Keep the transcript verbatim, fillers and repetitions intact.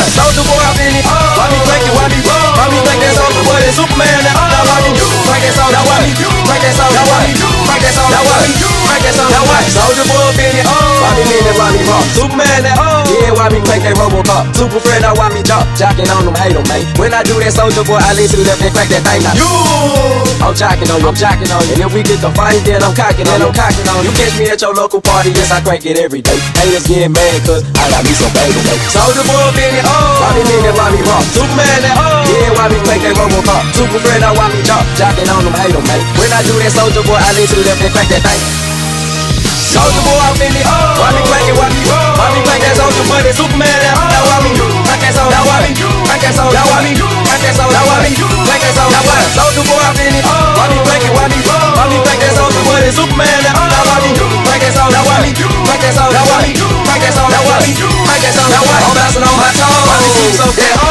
Soldier boy, I'm in it. Why me crank it? Why me roll? Why me crank that soldier boy? That Superman. Now why me crank that soldier? Now why me crank that soldier? Now why me crank that soldier? Now why me crank that soldier? Now why soldier boy up in it? Why me mean it? Why me rock? Superman. That yeah, why me crank that Robocop? Super friend, now why me jump? Jocking on them, hate them, mate. When I do that soldier boy, I lean to the left and crank that thing. Now you, I'm jocking on you, I'm jocking on you. And if we get the fight, then I'm cocking, then I'm cocking on you. You catch me at your local party, yes I crank it every day. Haters getting mad cause I got me some baby, mate. Soldier boy up in it, why me mean it? Why me rock? Superman. That yeah, why me crank that Robocop? Super friend, now why me jump? Jocking on them, hate them, mate. When I do that soldier boy, I lean to the left and crank that thing. Soldier boy, I'm in it. Why me crank it? Why me roll? Why me crank that soldier boy? That Superman. Now why me crank that soldier? Now why me crank that soldier? Now why me crank that soldier? Now why me crank that soldier? Now why soldier boy, I'm in it. Why me crank it? Why me roll? Why me crank that soldier boy? That Superman. Now why me crank that soldier? Now why me crank that soldier? Now why me crank that soldier? Now why me crank that soldier? Now why I'm bouncing on my toes? Why me keep so damn